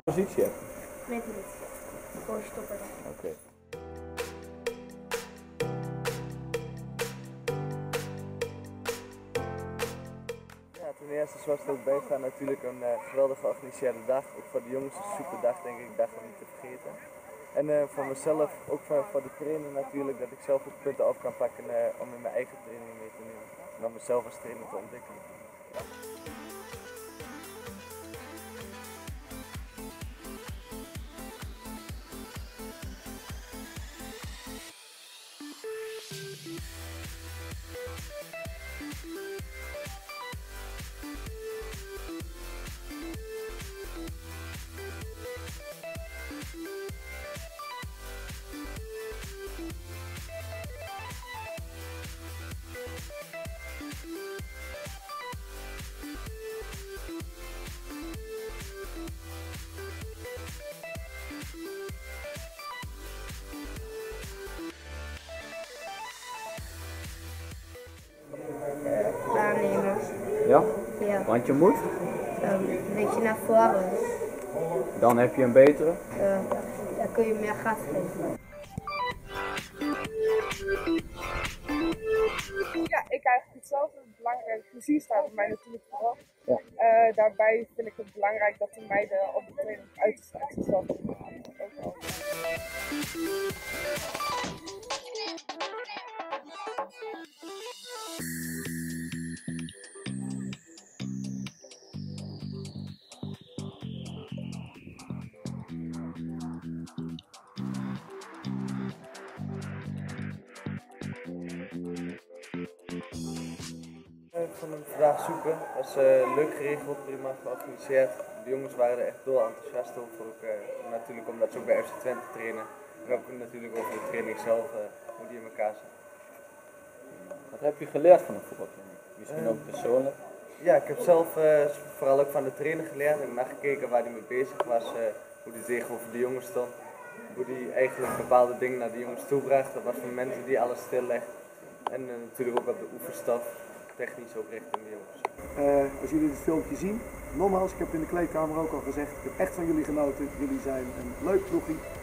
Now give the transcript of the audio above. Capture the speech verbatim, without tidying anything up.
positie heb? Weet niet. Gewoon stopper dan. Oké. Okay. Ja, ten eerste zoals er ook bij staat natuurlijk een uh, geweldig georganiseerde dag. Ook voor de jongens een super dag denk ik, dag om niet te vergeten. En uh, voor mezelf, ook voor, voor de trainer natuurlijk, dat ik zelf ook punten af kan pakken uh, om in mijn eigen training mee te nemen. En om mezelf als trainer te ontwikkelen. Aannemen. Ja? Ja. Want je moet? Um, een beetje naar voren. Dan heb je een betere? Uh, dan kun je meer gas geven. Ja, ik eigenlijk hetzelfde. Belangrijk, plezier staat bij mij natuurlijk vooral. Ja. Uh, daarbij vind ik het belangrijk dat de meiden op de training uit te staan. Dus dat ook wel. Ik vond hem vandaag super. Het was uh, leuk geregeld, prima georganiseerd. De jongens waren er echt dol enthousiast over. Ook, uh, natuurlijk omdat ze ook bij F C Twente trainen. En ook natuurlijk over de training zelf, uh, hoe die in elkaar zit. Wat heb je geleerd van een voetbaltraining? Misschien ook persoonlijk? Ja, ik heb zelf uh, vooral ook van de trainer geleerd. Ik heb nagekeken waar hij mee bezig was, uh, hoe hij tegenover de jongens stond. Hoe hij eigenlijk bepaalde dingen naar de jongens toe bracht. Dat was van mensen die alles stillegt. En uh, natuurlijk ook op de oefenstaf, technisch ook richting de jongens. Uh, als jullie dit filmpje zien, nogmaals, ik heb het in de kleedkamer ook al gezegd, ik heb echt van jullie genoten. Jullie zijn een leuk ploegje.